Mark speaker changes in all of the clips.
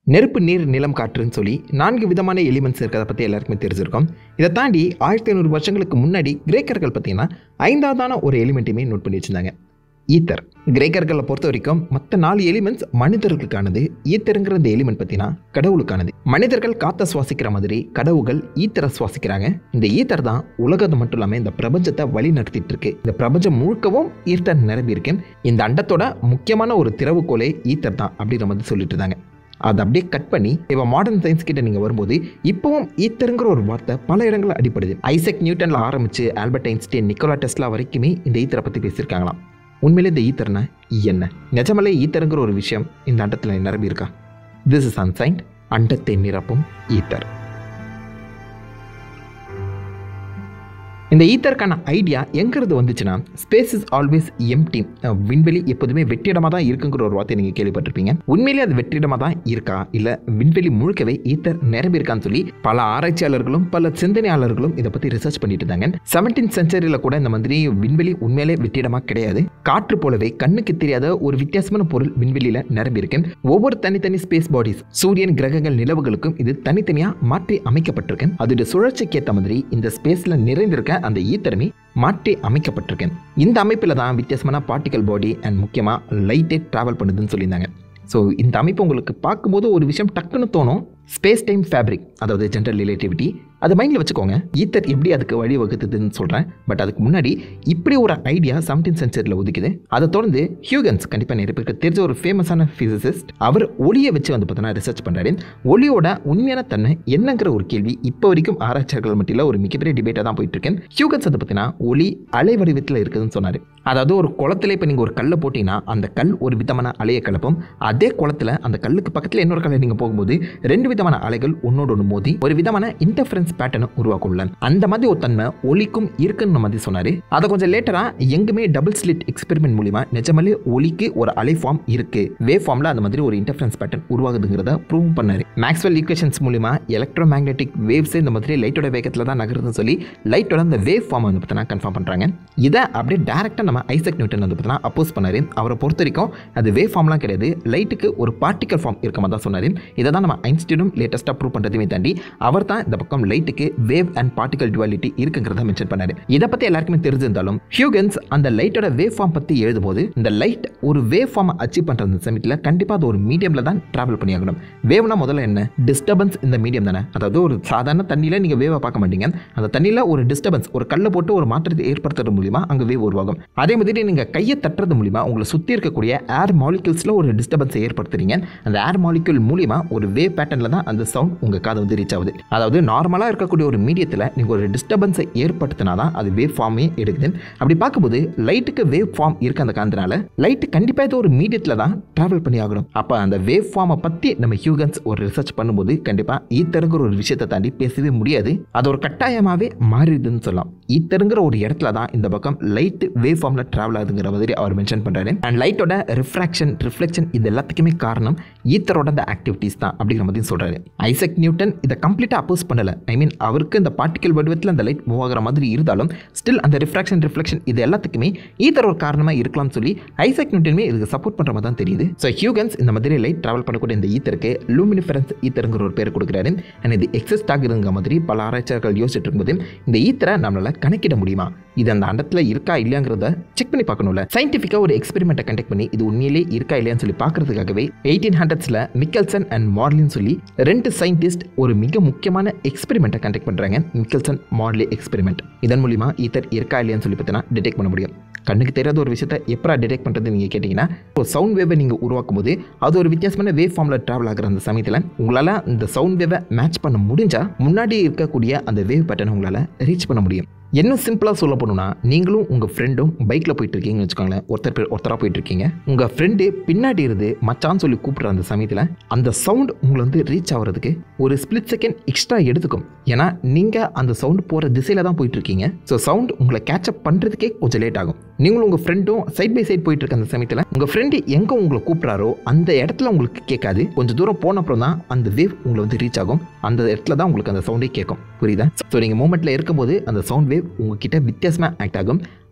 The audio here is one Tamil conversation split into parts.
Speaker 1: நெருப்பு, நீர், நிலம், காற்றுன்னு சொல்லி 4 விதமான எலிமெண்ட்ஸ் இருக்கிறத பற்றி எல்லாருக்குமே தெரிஞ்சிருக்கும். இதை தாண்டி 1500 வருஷங்களுக்கு முன்னாடி கிரேக்கர்கள் பார்த்தீங்கன்னா 5ஆவதான ஒரு எலிமெண்ட்டையுமே நோட் பண்ணி வச்சுருந்தாங்க, ஈத்தர். கிரேக்கர்களை பொறுத்த வரைக்கும் மற்ற 4 எலிமெண்ட்ஸ் மனிதர்களுக்கானது. ஈத்தருங்கிற இந்த எலிமெண்ட் பார்த்தீங்கன்னா கடவுளுக்கானது. மனிதர்கள் காற்றை சுவாசிக்கிற மாதிரி கடவுள்கள் ஈத்தரை சுவாசிக்கிறாங்க. இந்த ஈத்தர் தான் உலகத்தை மட்டும் இல்லாமல் இந்த பிரபஞ்சத்தை வழி நடத்திட்டு இருக்கு. இந்த பிரபஞ்சம் முழுக்கவும் ஈத்தர் நிரம்பி இருக்கு. இந்த அண்டத்தோட முக்கியமான ஒரு திறவுகோலே ஈத்தர் தான் அப்படின்ற மாதிரி சொல்லிட்டு இருந்தாங்க. அதை அப்படியே கட் பண்ணி இப்போ மாடர்ன் சயின்ஸ் கிட்ட நீங்கள் வரும்போது இப்போவும் ஈத்தருங்கிற ஒரு வார்த்தை பல இடங்களில் அடிப்படுது. ஐசக் நியூட்டனில் ஆரம்பித்து ஆல்பர்ட் ஐன்ஸ்டைன், நிக்கோலா டெஸ்லா வரைக்குமே இந்த ஈத்தரை பற்றி பேசியிருக்காங்களாம். உண்மையிலே இந்த ஈத்தர்னா என்ன? நிஜமலே ஈத்தருங்கிற ஒரு விஷயம் இந்த அண்டத்தில் நிரம்பி இருக்கா? திஸ் இஸ் அன்சைன்ட், அண்டத்தை நிரப்பும் ஈத்தர். இந்த ஈத்தருக்கான ஐடியா எங்கிறது வந்துச்சுன்னா, ஸ்பேஸ் இஸ் ஆல்வேஸ் எம்ப்டி, விண்வெளி எப்போதுமே வெற்றிடமாக தான் இருக்குங்கிற ஒரு வார்த்தை நீங்கள் கேள்விப்பட்டிருப்பீங்க. உண்மையிலே அது வெற்றிடமாக தான் இருக்கா, இல்லை விண்வெளி முழுக்கவே ஈத்தர் நிரம்பி இருக்கான்னு சொல்லி பல ஆராய்ச்சியாளர்களும் பல சிந்தனையாளர்களும் இதை பற்றி ரிசர்ச் பண்ணிட்டு இருந்தாங்க. 17th செஞ்சுரியில் கூட இந்த மாதிரி விண்வெளி உண்மையிலே வெற்றிடமாக கிடையாது. காற்று போலவே கண்ணுக்கு தெரியாத ஒரு வித்தியாசமான பொருள் விண்வெளியில் நிரம்பி இருக்கு. ஒவ்வொரு தனித்தனி ஸ்பேஸ் பாடிஸ், சூரியன், கிரகங்கள், நிலவுகளுக்கும் இது தனித்தனியாக மாற்றி அமைக்கப்பட்டிருக்கு. அதோட சுழற்சிக்கு ஏற்ற மாதிரி இந்த ஸ்பேஸில் நிறைந்திருக்க அந்த ஈத்தரமே மாற்றி அமைக்கப்பட்டிருக்கேன். இந்த அமைப்பில் தான் வித்தியாசமான பார்ட்டிகல் பாடி அண்ட் முக்கியமாக லைட்டே ட்ராவல் பண்ணுதுன்னு சொல்லியிருந்தாங்க. ஸோ இந்த அமைப்பு உங்களுக்கு பார்க்கும்போது ஒரு விஷயம் டக்குன்னு தோணும், ஸ்பேஸ் டைம் ஃபேப்ரிக், அதாவது ஜென்ரல் ரிலேட்டிவிட்டி. அதை மைண்டில் வச்சுக்கோங்க. ஈத்தர் எப்படி அதுக்கு வழி வகுத்துதுன்னு சொல்கிறேன். பட் அதுக்கு முன்னாடி இப்படி ஒரு ஐடியா 17th செஞ்சுரியில் ஒதுக்குது. அதை தொடர்ந்து ஹியூகன்ஸ், கண்டிப்பாக நிறைய பேருக்கு தெரிஞ்ச ஒரு ஃபேமஸான ஃபிசிசிஸ்ட், அவர் ஒளியை வச்சு வந்து பார்த்தீங்கன்னா ரிசர்ச் பண்ணுறாரு. ஒளியோட உண்மையான தன்மை என்னங்கிற ஒரு கேள்வி இப்போ வரைக்கும் ஆராய்ச்சியாளர்கள் மத்தியில் ஒரு மிகப்பெரிய டிபேட்டாக தான் போயிட்டு இருக்கேன். ஹியூகன்ஸ் வந்து பார்த்தீங்கன்னா ஒளி அலை வடிவத்தில் இருக்குதுன்னு சொன்னார். அதாவது ஒரு குளத்தில் இப்போ நீங்கள் ஒரு கல்லை போட்டிங்கன்னா அந்த கல் ஒரு விதமான அலையை கலப்பும். அதே குளத்தில் அந்த கல்லுக்கு பக்கத்தில் இன்னொரு கல்லை நீங்கள் போகும்போது 2 விதமான அலைகள் ஒன்னோடு ஒன்று மோதி ஒரு விதமான இன்டர்ஃபரன்ஸ் பேட்டர்னை உருவாக்குள்ள அந்த மாதிரி ஒரு தன்மை ஒளிக்கும் இருக்குன்னு மாதிரி சொன்னாரு. அதை கொஞ்சம் லேட்டரா எங்குமே டபுள் ஸ்லிட் எக்ஸ்பெரிமெண்ட் மூலியமா நிஜமாலே ஒளிக்கு ஒரு அலை ஃபார்ம் இருக்கு, வேவ் ஃபார்ம்ல அந்த மாதிரி ஒரு இன்டர்ஃபரன்ஸ் பேட்டர்ன் உருவாகுதுங்கிறத ப்ரூவ் பண்ணாரு. மேக்ஸ்வெல் ஈக்குவேஷன்ஸ் மூலியமா எலக்ட்ரோ மேக்னெட்டிக் வேவ்ஸ் இந்த மாதிரி லைட்டோட வேகத்தில் தான் நகருதுன்னு சொல்லி லைட்டோட அந்த வேவ் ஃபார்ம் வந்து பார்த்தீங்கன்னா கன்ஃபார்ம் பண்றாங்க. இதை அப்படியே டேரக்டா நம்ம ஐசக் நியூட்டன் வந்து பார்த்தீங்கன்னா அப்போஸ் பண்ணாரு. அவரை பொறுத்த வரைக்கும் அது வேவ் ஃபார்ம்லாம் கிடையாது, லைட்டுக்கு ஒரு பார்ட்டிகல் ஃபார்ம் இருக்க மாதிரி தான் சொன்னாரு. இதை தான் நம்ம ஐன்ஸ்டீனும் லேட்டஸ்ட்டாக ப்ரூவ் பண்ணுறதுமே தாண்டி அவர் தான் இந்த பக்கம் லைட்டுக்கு வேவ் அண்ட் பார்ட்டிகல் டுவாலிட்டி இருக்குங்கிறத மென்ஷன் பண்ணாரு. இதை பற்றி எல்லாருக்குமே தெரிஞ்சிருந்தாலும் ஹியூகன்ஸ் அந்த லைட்டோட வேவ் ஃபார்ம் பற்றி எழுதும்போது இந்த லைட் ஒரு வேவ் ஃபார்மை அச்சீவ் பண்ணுற சமயத்தில் கண்டிப்பாக அது ஒரு மீடியமில் தான் ட்ராவல் பண்ணி ஆகணும். வேவ்னா முதல்ல என்ன? டிஸ்டர்பன்ஸ் இந்த மீடியம் தானே. அதாவது ஒரு சாதாரண தண்ணியில் நீங்கள் வேவை பார்க்க மாட்டீங்க. அந்த தண்ணியில் ஒரு டிஸ்டர்பன்ஸ், ஒரு கல்லை போட்டு ஒரு மாற்றத்தை ஏற்படுத்துறது மூலிமா அங்கே வேவ் உருவாகும். அதே மாதிரி நீங்கள் கையை தட்டுறது மூலிமா உங்களை சுற்றி இருக்கக்கூடிய ஏர் மாலிக்யூல்ஸில் ஒரு டிஸ்டர்பன்ஸை ஏற்படுத்துறீங்க. அந்த ஏர் மாலிக்யூல் மூலிமா ஒரு வேவ் பேட்டர்னில் தான் அந்த சவுண்ட் உங்கள் காது வந்து ரீச் ஆகுது. அதாவது நார்மலாக இருக்கக்கூடிய ஒரு மீடியத்தில் நீங்கள் ஒரு டிஸ்டர்பன்ஸை ஏற்படுத்தினா தான் அது வேவ் ஃபார்மே எடுக்குது. அப்படி பார்க்கும்போது லைட்டுக்கு வேவ் ஃபார்ம் இருக்க அந்த காரணத்தினால லைட்டு கண்டிப்பாக இது ஒரு மீடியத்தில் தான் ட்ராவல் பண்ணி ஆகணும். அப்போ அந்த வேவ் ஃபார்மை பற்றி நம்ம ஹியூகன்ஸ் ஒரு ரிசர்ச் பண்ணும்போது கண்டிப்பாக ஈத்தருங்கிற ஒரு விஷயத்தை தாண்டி பேசவே முடியாது. அது ஒரு கட்டாயமாகவே மாறிடுதுன்னு சொல்லலாம். ஈத்தருங்கிற ஒரு இடத்துல தான் இந்த பக்கம் லைட் வேவ் ஃபார்மில் ட்ராவல் ஆகுதுங்கிற மாதிரி அவர் மென்ஷன் பண்ணுறாரு. அண்ட் லைட்டோட ரிஃப்ராக்ஷன், ரிஃப்ளெக்ஷன் இது எல்லாத்துக்குமே காரணம் ஈத்தரோட அந்த ஆக்டிவிட்டீஸ் தான் அப்படிங்கிற மாதிரி சொல்கிறாரு. ஐசக் நியூட்டன் இதை கம்ப்ளீட்டாக அப்போஸ் பண்ணலை. ஐ மீன் அவருக்கு இந்த பார்ட்டிகல் வடிவத்தில் அந்த லைட் மூவ் ஆகிற மாதிரி இருந்தாலும் ஸ்டில் அந்த ரிஃப்ராக்ஷன், ரிஃப்ளெக்ஷன் இது எல்லாத்துக்குமே ஈத்தர் ஒரு காரணமாக இருக்கலாம்னு சொல்லி ஐசக் நியூட்டனுமே இதுக்கு சப்போர்ட் பண்ணுற மாதிரி தான் தெரியுது. ஸோ ஹியூகன்ஸ் இந்த மாதிரி லைட் ட்ராவல் பண்ணக்கூடிய இந்த ஈத்தருக்கு லூமினிஃபரன்ஸ் ஈத்தருங்கிற ஒரு பேர் கொடுக்குறாரு. அண்ட் இது எக்ஸிஸ்ட் ஆகுதுங்கிற மாதிரி பல ஆராய்ச்சியாளர்கள் யோசிச்சுட்டு இருக்கும்போது இந்த ஈத்தரை நம்மளால் கணக்கிட முடியுமா, இது அந்த அண்டத்தில் இருக்கா இல்லையாங்கிறத செக் பண்ணி பார்க்கணும்ல. சயின்டிஃபிக்காக ஒரு எக்ஸ்பெரிமெண்ட்டை கண்டக்ட் பண்ணி இது உண்மையிலே இருக்கா இல்லையான்னு சொல்லி பார்க்கறதுக்காகவே 1800s மிக்கல்சன் அண்ட் மார்லின்னு சொல்லி 2 சயின்டிஸ்ட் ஒரு மிக முக்கியமான எக்ஸ்பெரிமெண்ட்டை கண்டக்ட் பண்ணுறாங்க. Michelson Morley experiment. இதன் மூலிமா ஈத்தர் இருக்கா இல்லையான்னு சொல்லி பார்த்தீங்கன்னா டிடெக்ட் பண்ண முடியும். கண்ணுக்கு தெரியாத ஒரு விஷயத்தை எப்படா டிடெக்ட் பண்ணுறது நீங்கள் கேட்டிங்கன்னா, ஒரு சவுண்ட் வேவை நீங்கள் உருவாக்கும் போது அது ஒரு வித்தியாசமான வேவ் ஃபார்மில் ட்ராவல் ஆகிற அந்த சமயத்தில் உங்களால் இந்த சவுண்ட் வேவை மேட்ச் பண்ண முடிஞ்சால் முன்னாடி இருக்கக்கூடிய அந்த வேவ் பேட்டர்னை உங்களால் ரீச் பண்ண முடியும். என்ன சிம்பிளாக சொல்ல போகணும்னா, நீங்களும் உங்கள் ஃப்ரெண்டும் பைக்கில் போயிட்டு இருக்கீங்கன்னு வச்சுக்கோங்களேன். ஒருத்தராக போயிட்டு இருக்கீங்க. உங்கள் ஃப்ரெண்டு பின்னாடி இருந்து மச்சான்னு சொல்லி கூப்பிட்ற அந்த சமயத்தில் அந்த சவுண்ட் உங்களை வந்து ரீச் ஆகிறதுக்கு ஒரு ஸ்பிளிட் செகண்ட் எக்ஸ்ட்ரா எடுத்துக்கும். ஏன்னா நீங்கள் அந்த சவுண்ட் போகிற திசையில் தான் போயிட்டு இருக்கீங்க. ஸோ சவுண்ட் உங்களை கேட்சப் பண்ணுறதுக்கே கொஞ்சம் லேட் ஆகும். நீங்களும் உங்கள் ஃப்ரெண்டும் சைட் பை சைட் போயிட்டு இருக்க அந்த சமயத்தில் உங்கள் ஃப்ரெண்டு எங்கே உங்களை கூப்பிட்றாரோ அந்த இடத்துல உங்களுக்கு கேட்காது. கொஞ்சம் தூரம் போன அப்புறம் தான் அந்த வேவ் உங்களை வந்து ரீச் ஆகும். அந்த இடத்துல தான் உங்களுக்கு அந்த சவுண்டே கேட்கும். புரியுதா? ஸோ நீங்கள் மூமெண்ட்டில் இருக்கும்போது அந்த சவுண்ட் வேவ் உங்ககிட்ட வித்தியாசமாக ஆக்ட் ஆகும்.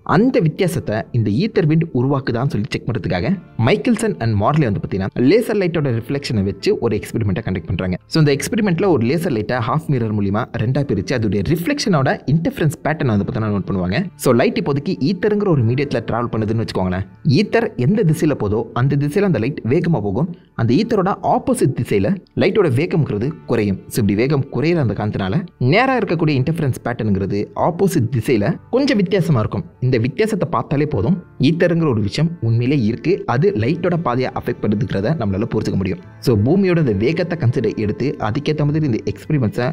Speaker 1: அந்த வித்தியாசத்தை இந்த ஈத்தர் விண்ட் உருவாக்குதான்னு சொல்லி செக் பண்ணுறதுக்காக மைக்கேல்சன் அண்ட் மார்லே வந்து பார்த்தீங்கன்னா லேசர் லைட்டோட ரிஃப்ளெக்ஷனை வச்சு ஒரு எக்ஸ்பெரிமெண்ட்டை கண்டக்ட் பண்ணுறாங்க. ஸோ இந்த எக்ஸ்பெரிமெண்ட்டில் ஒரு லேசர் லைட்டை ஹாஃப் மிரர் மூலிமா ரெண்டாக பிரித்து அதோடைய ரிஃப்ளெக்ஷனோட இன்டர்ஃபரன்ஸ் பேட்டர்ன் வந்து பார்த்தீங்கன்னா நோட் பண்ணுவாங்க. ஸோ லைட் இப்போதைக்கு ஈத்தருங்கிற ஒரு மீடியத்தில் ட்ராவல் பண்ணுதுன்னு வச்சுக்கோங்களேன். ஈத்தர் எந்த திசையில் போதோ அந்த திசையில் அந்த லைட் வேகமாக போகும். அந்த ஈத்தரோட ஆப்போசிட் திசையில் லைட்டோட வேகம்ங்கிறது குறையும். ஸோ இப்படி வேகம் குறையிற அந்த காரணத்தினால நேராக இருக்கக்கூடிய இன்டர்ஃபரன்ஸ் பேட்டர்னுங்கிறது ஆப்போசிட் திசையில் கொஞ்சம் வித்தியாசமாக இருக்கும். இந்த வித்தியாசத்தை பார்த்தாலே போதும் ஈத்தருங்கிற ஒரு விஷயம் உண்மையிலே இருக்கு, அது லைட்டோட பாதையை அஃபெக்ட் பண்ணுதுங்கிறத நம்மளால புரிஞ்சுக்க முடியும். ஸோ பூமியோட இந்த வேகத்தை கன்சிடர் எடுத்து அதுக்கேற்ற மாதிரி இந்த எக்ஸ்பெரிமெண்ட்ஸை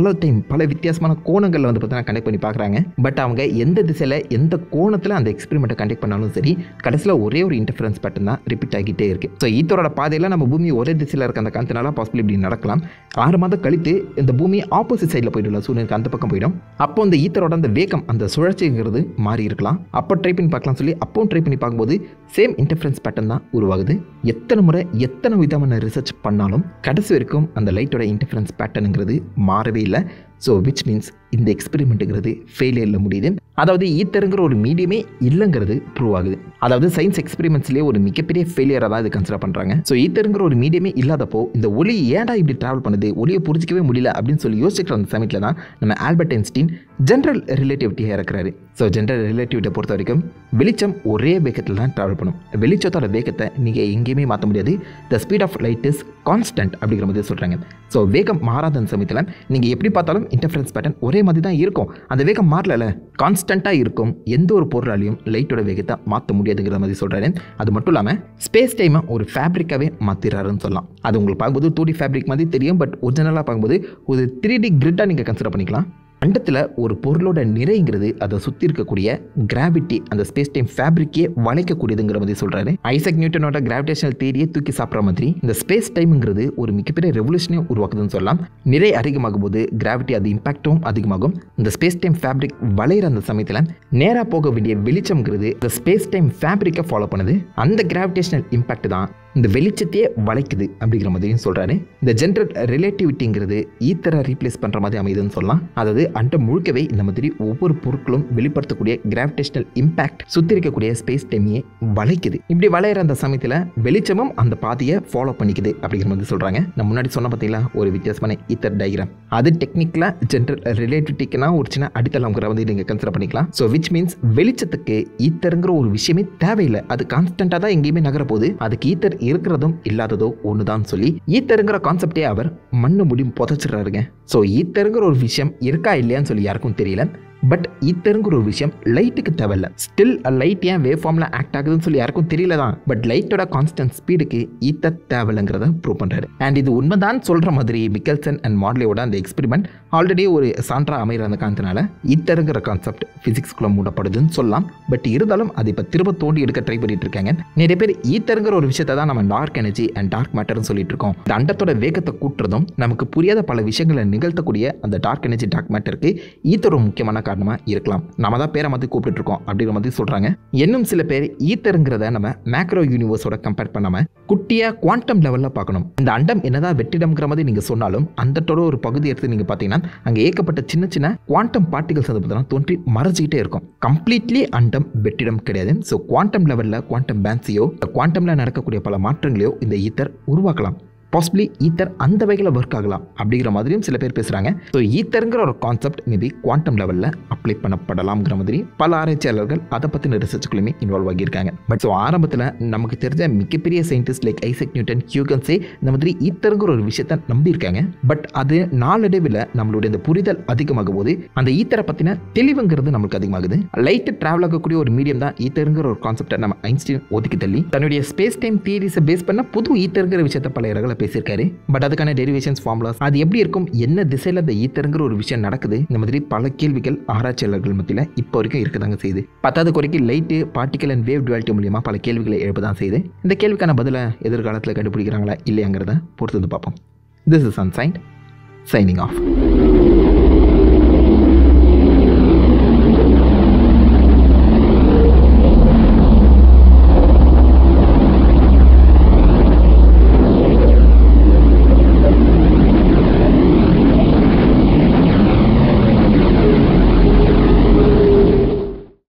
Speaker 1: பல வித்தியாசமான கோணங்களில் வந்து பார்த்தீங்கன்னா கனெக்ட் பண்ணி பார்க்குறாங்க. பட் அவங்க எந்த திசையில் எந்த கோணத்தில் அந்த எக்ஸ்பெரிமெண்ட்டை கண்டக்ட் பண்ணாலும் சரி, கடைசியில் ஒரே ஒரு இன்டர்ஃபரன்ஸ் பேட்டர்ன் தான் ரிப்பீட் ஆகிட்டே இருக்குது. ஸோ ஈத்தரோட பாதையில் நம்ம பூமி ஒரே திசையில் இருக்க அந்த காரணத்தினால பாசிபிள் இப்படி நடக்கலாம். 6 மாதம் கழித்து இந்த பூமி ஆப்போசிட் சைடில் போய்டும்ல, சூரியனுக்கு அந்த பக்கம் போயிடும். அப்போ இந்த ஈத்தரோட அந்த வேகம் அந்த சுழற்சிங்கிறது மாறி இருக்கலாம். அப்போ ட்ரை பண்ணி பார்க்கலாம் சொல்லி அப்பவும் ட்ரை பண்ணி பார்க்கும்போது சேம் இன்டர்ஃபரன்ஸ் பேட்டர்ன் தான் உருவாகுது. எத்தனை முறை எத்தனை விதமான ரிசர்ச் பண்ணாலும் கடைசி வரைக்கும் அந்த லைட்டோட இன்டர்ஃபரன்ஸ் பேட்டர்னுங்கிறது மாறவே இல்லை. ஸோ விச் மீன்ஸ் இந்த எக்ஸ்பெரிமெண்ட்டுங்கிறது ஃபெயிலியரில் முடியுது. அதாவது ஈத்தருங்கிற ஒரு மீடியமே இல்லைங்கிறது ப்ரூவ் ஆகுது. அதாவது சயின்ஸ் எக்ஸ்பெரிமெண்ட்ஸ்லேயே ஒரு மிகப்பெரிய ஃபெயிலியராக தான் இது கன்சிடர் பண்ணுறாங்க. ஸோ ஈத்தருங்கிற ஒரு மீடியமே இல்லாதப்போ இந்த ஒளி ஏன்டா இப்படி ட்ராவல் பண்ணுது, ஒளியை புரிஞ்சிக்கவே முடியல அப்படின்னு சொல்லி யோசிக்கிற அந்த சமயத்தில் தான் நம்ம ஆல்பர்ட் ஐன்ஸ்டீன் ஜென்ரல் ரிலேட்டிவிட்டியாக இருக்கிறாரு. ஸோ ஜென்ரல் ரிலேட்டிவிட்டியை பொறுத்த வரைக்கும் வெளிச்சம் ஒரே வேகத்தில் தான் ட்ராவல் பண்ணும். வெளிச்சத்தோட வேகத்தை நீங்கள் எங்கேயுமே மாற்ற முடியாது. The speed of light is constant அப்படிங்கிற மாதிரி சொல்கிறாங்க. ஸோ வேகம் மாறாத சமயத்தில் நீங்கள் எப்படி பார்த்தாலும் இன்டர்ஃபரன்ஸ் பேட்டர்ன் ஒரே மாதிரி தான் இருக்கும். அந்த வேகம் மாறல, கான்ஸ்டண்ட்டாக இருக்கும். எந்த ஒரு பொருளாலையும் லைட்டோட வேகத்தை மாற்ற முடியாதுங்கிற மாதிரி சொல்கிறாரு. அது மட்டும் இல்லாமல் ஸ்பேஸ் டைமை ஒரு ஃபேப்ரிக்காகவே மாற்றிடுறாருன்னு சொல்லலாம். அது உங்களுக்கு பார்க்கும்போது 2D ஃபேப்ரிக் மாதிரி தெரியும். பட் ஒரிஜினலாக பார்க்கும்போது ஒரு 3D கிரிட்டாக நீங்கள் கன்சிடர் பண்ணிக்கலாம். அண்டத்தில் ஒரு பொருளோட நிறைங்கிறது அதை சுற்றி இருக்கக்கூடிய கிராவிட்டி அந்த ஸ்பேஸ் டைம் ஃபேப்ரிக்கே வளைக்கக்கூடியதுங்கிற மாதிரி சொல்கிறாரு. ஐசக் நியூட்டனோட கிராவிடேஷனல் தியரியை தூக்கி சாப்பிட்ற மாதிரி இந்த ஸ்பேஸ் டைம்ங்கிறது ஒரு மிகப்பெரிய ரெவல்யூஷனே உருவாக்குதுன்னு சொல்லலாம். நிறை அதிகமாகும் போது கிராவிட்டி அது இம்பாக்டும் அதிகமாகும். இந்த ஸ்பேஸ் டைம் ஃபேப்ரிக் வளைகிற அந்த சமயத்தில் நேராக போக வேண்டிய வெளிச்சம்ங்கிறது இந்த ஸ்பேஸ் டைம் ஃபேப்ரிக்கை ஃபாலோ பண்ணுது. அந்த கிராவிடேஷனல் இம்பாக்ட் தான் இந்த வெளிச்சத்தையே வளைக்குது அப்படிங்கிற மாதிரியும் சொல்கிறாரு. இந்த ஜென்ரல் ரிலேட்டிவிட்டிங்கிறது ஈத்தரை ரீப்ளேஸ் பண்ணுற மாதிரி அமைதுன்னு சொல்லலாம். அதாவது அண்டம் முழுக்கவே இந்த மாதிரி ஒவ்வொரு பொருட்களும் வெளிப்படுத்தக்கூடிய கிராவிடேஷனல் இம்பாக்ட் சுற்றி இருக்கக்கூடிய ஸ்பேஸ் டைமையே வளைக்குது. இப்படி வளையிற அந்த சமயத்தில் வெளிச்சமும் அந்த பாதையை ஃபாலோ பண்ணிக்குது அப்படிங்கிற மாதிரி சொல்கிறாங்க. நான் முன்னாடி சொன்ன பார்த்தீங்களா ஒரு வித்தியாசமான ஈத்தர் டயக்ராம், அது டெக்னிக்கலாக ஜென்ரல் ரிலேட்டிவிட்டிக்குனா ஒரு சின்ன அடித்தளங்கிற வந்து நீங்கள் கன்சிடர் பண்ணிக்கலாம். ஸோ விச் மீன்ஸ் வெளிச்சத்துக்கு ஈத்தருங்கிற ஒரு விஷயமே தேவையில்லை. அது கான்ஸ்டன்ட்டாக தான் எங்கேயுமே நகர போகுது. அதுக்கு ஈத்தர் இருக்கிறதும் இல்லாததோ ஒண்ணுதான் சொல்லி ஈத்தருங்கிற கான்செப்டே அவர் மண்ணு முடி புதைச்சிடறாருங்க. ஸோ ஈத்தருங்கிற ஒரு விஷயம் இருக்கா இல்லையான்னு சொல்லி யாருக்கும் தெரியல. பட் ஈத்தருங்கிற ஒரு விஷயம் லைட்டுக்கு தேவையில்ல. ஸ்டில் லைட் ஏன் வேவ் ஃபார்மில் ஆக்ட் ஆகுதுன்னு சொல்லி யாருக்கும் தெரியல தான். பட் லைட்டோட கான்ஸ்டன்ட் ஸ்பீடுக்கு ஈத்தர் தேவையில்லைங்கிறத ப்ரூவ் பண்ணுறாரு. அண்ட் இது உண்மைதான் சொல்கிற மாதிரி மிக்கல்சன் அண்ட் மார்லேயோட அந்த எக்ஸ்பெரிமெண்ட் ஆல்ரெடி ஒரு சான்றா அமைகிற அந்த காரணத்தினால ஈத்தருங்கிற கான்செப்ட் ஃபிசிக்ஸ்குள்ளே மூடப்படுதுன்னு சொல்லலாம். பட் இருந்தாலும் அதை இப்போ திரும்ப தோண்டி எடுக்க ட்ரை பண்ணிட்டு இருக்காங்க. நிறைய பேர் ஈத்தருங்கிற ஒரு விஷயத்தை தான் நம்ம டார்க் எனர்ஜி அண்ட் டார்க் மேட்டர்னு சொல்லிட்டு இருக்கோம். இந்த அண்டத்தோட வேகத்தை கூட்டுறதும் நமக்கு புரியாத பல விஷயங்களை நிகழ்த்தக்கூடிய அந்த டார்க் எனர்ஜி டார்க் மேட்டருக்கு ஈத்தர் ஒரு முக்கியமான காரணமாக இருக்கலாம். நம்ம தான் பேரை மாதிரி கூப்பிட்டு இருக்கோம் அப்படிங்கிற மாதிரி சொல்றாங்க. இன்னும் சில பேர் ஈத்தருங்கிறத நம்ம மேக்ரோ யூனிவர்ஸோட கம்பேர் பண்ணாம குட்டியா குவாண்டம் லெவலில் பார்க்கணும். இந்த அண்டம் என்னதான் வெற்றிடம்ங்கிற மாதிரி நீங்க சொன்னாலும் அண்டத்தோட ஒரு பகுதி எடுத்து நீங்க பார்த்தீங்கன்னா அங்கே ஏகப்பட்ட சின்ன சின்ன குவாண்டம் பார்ட்டிகல்ஸ் வந்து பார்த்தீங்கன்னா தோன்றி மறைஞ்சிக்கிட்டே இருக்கும். கம்ப்ளீட்லி அண்டம் வெற்றிடம் கிடையாது. ஸோ குவாண்டம் லெவலில் குவாண்டம் பேன்ஸையோ குவாண்டம்ல நடக்கக்கூடிய பல மாற்றங்களையோ இந்த ஈத்தர் உருவாக்கலாம். பாசிபிளி ஈத்தர் அந்த வகையில் ஒர்க் ஆகலாம் அப்படிங்கிற மாதிரியும் சில பேர் பேசுகிறாங்க. ஸோ ஈத்தருங்கிற ஒரு கான்செப்ட் மேபி குவாண்டம் லெவலில் அப்ளை பண்ணப்படலாம்ங்கிற மாதிரி பல ஆராய்ச்சியாளர்கள் அதை பற்றின ரிசர்ச்சுக்குள்ளுமே இன்வால்வ் ஆகியிருக்காங்க. பட் ஸோ ஆரம்பத்தில் நமக்கு தெரிஞ்ச மிகப்பெரிய சயின்டிஸ்ட் லைக் ஐசக் நியூட்டன், ஹியூகன்ஸே இந்த மாதிரி ஈத்தருங்கிற ஒரு விஷயத்தை நம்பியிருக்காங்க. பட் அது நாளடைவில் நம்மளுடைய இந்த புரிதல் அதிகமாகும் போது அந்த ஈத்தரை பற்றின தெளிவுங்கிறது நம்மளுக்கு அதிகமாகுது. லைட்டு ட்ராவல் ஆகக்கூடிய ஒரு மீடியம் தான் ஈத்தருங்கிற ஒரு கான்செப்டை நம்ம ஐன்ஸ்டீன் ஒதுக்கி தள்ளி தன்னுடைய ஸ்பேஸ் டைம் தியரிஸை பேஸ் பண்ண புது ஈத்தருங்கிற விஷயத்தை பல இடங்களை பேசியிருக்காரு. பட் அதுக்கான டெரிவேஷன்ஸ் ஃபார்முலாஸ் அது எப்படி இருக்கும், என்ன திசையில் அந்த ஈத்தருங்கிற ஒரு விஷயம் நடக்குது, இந்த மாதிரி பல கேள்விகள் ஆராய்ச்சியாளர்கள் மத்தியில் இப்போ வரைக்கும் இருக்கதாங்க செய்யுது. 10வது குறைக்கு light particle and wave duality மூலியமாக பல கேள்விகளை எழுப்பதான் செய்யுது. இந்த கேள்விக்கான பதிலை எதிர்காலத்தில் கண்டுபிடிக்கிறாங்களா இல்லையாங்கிறத பொறுத்து வந்து பார்ப்போம். This is ancient signing of.